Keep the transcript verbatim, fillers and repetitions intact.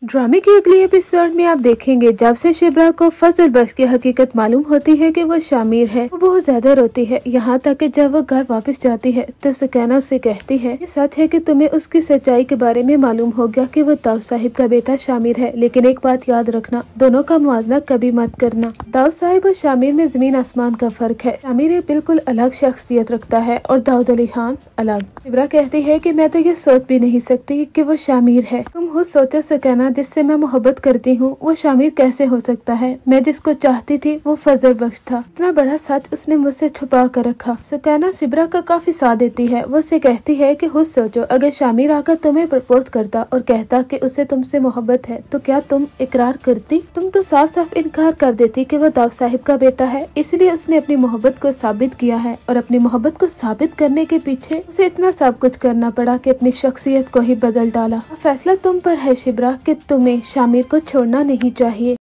ड्रामे के अगले एपिसोड में आप देखेंगे जब से शिब्रा को फजल बख्श की हकीकत मालूम होती है कि वो शामिर है, वो बहुत ज्यादा रोती है। यहाँ तक कि जब वो घर वापस जाती है तो सुकैना उससे कहती है ये सच है कि तुम्हें उसकी सच्चाई के बारे में मालूम हो गया कि वो दाऊद साहिब का बेटा शामिर है, लेकिन एक बात याद रखना, दोनों का मुआवजा कभी मत करना। दाऊद साहिब और शामिर में जमीन आसमान का फर्क है। शामिर एक बिल्कुल अलग शख्सियत रखता है और दाऊद अली खान अलग। शिब्रा कहती है कि मैं तो ये सोच भी नहीं सकती कि वो शामिर है। तुम खुद सोचो सुकैना, जिससे मैं मोहब्बत करती हूँ वो शामिर कैसे हो सकता है? मैं जिसको चाहती थी वो फजल बख्श था। इतना बड़ा सच उसने मुझसे छुपा कर रखा। सुकैना शिब्रा का काफी साथ देती है। वो उसे कहती है कि खुद सोचो, अगर शामिर आकर तुम्हें प्रपोज करता और कहता कि उसे तुमसे मोहब्बत है तो क्या तुम इकरार करती? तुम तो साफ साफ इनकार कर देती कि वो दाऊद साहिब का बेटा है। इसलिए उसने अपनी मोहब्बत को साबित किया है और अपनी मोहब्बत को साबित करने के पीछे उसे इतना सब कुछ करना पड़ा कि अपनी शख्सियत को ही बदल डाला। फैसला तुम पर है शिब्रा कि तुम्हें शामिर को छोड़ना नहीं चाहिए।